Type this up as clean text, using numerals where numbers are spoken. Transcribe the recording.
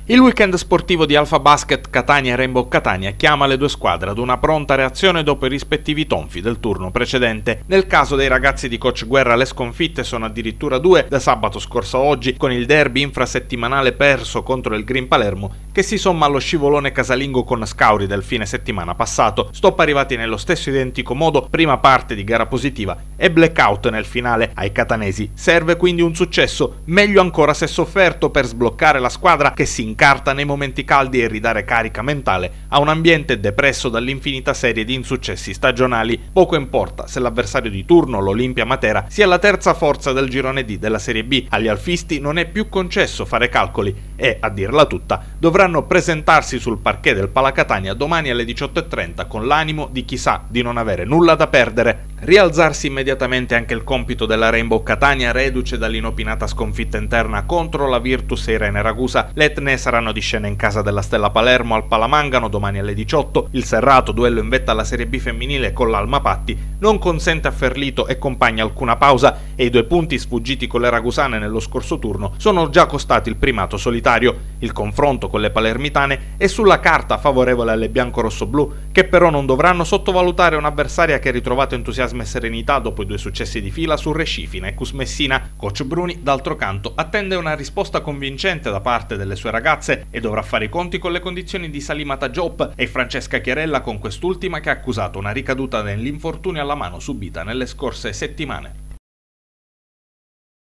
Il weekend sportivo di Alfa Basket Catania e Rainbow Catania chiama le due squadre ad una pronta reazione dopo i rispettivi tonfi del turno precedente. Nel caso dei ragazzi di coach Guerra le sconfitte sono addirittura due da sabato scorso a oggi, con il derby infrasettimanale perso contro il Green Palermo che si somma allo scivolone casalingo con Scauri del fine settimana passato, stop arrivati nello stesso identico modo, prima parte di gara positiva e blackout nel finale ai catanesi. Serve quindi un successo, meglio ancora se sofferto, per sbloccare la squadra che si incarta nei momenti caldi e ridare carica mentale a un ambiente depresso dall'infinita serie di insuccessi stagionali. Poco importa se l'avversario di turno, l'Olimpia Matera, sia la terza forza del girone D della Serie B, agli alfisti non è più concesso fare calcoli e, a dirla tutta, dovranno presentarsi sul parquet del Palacatania domani alle 18:30 con l'animo di chi sa di non avere nulla da perdere. Rialzarsi immediatamente anche il compito della Rainbow Catania, reduce dall'inopinata sconfitta interna contro la Virtus Irene Ragusa. Le etne saranno di scena in casa della Stella Palermo al Palamangano domani alle 18. Il serrato duello in vetta alla Serie B femminile con l'Alma Patti non consente a Ferlito e compagni alcuna pausa e i 2 punti sfuggiti con le ragusane nello scorso turno sono già costati il primato solitario. Il confronto con le palermitane è sulla carta favorevole alle bianco-rosso-blu, che però non dovranno sottovalutare un'avversaria che ha ritrovato entusiasmo e serenità dopo i 2 successi di fila su Rescifina e Cus Messina. Coach Bruni, d'altro canto, attende una risposta convincente da parte delle sue ragazze e dovrà fare i conti con le condizioni di Salimata Diop e Francesca Chiarella, con quest'ultima che ha accusato una ricaduta nell'infortunio alla mano subita nelle scorse settimane.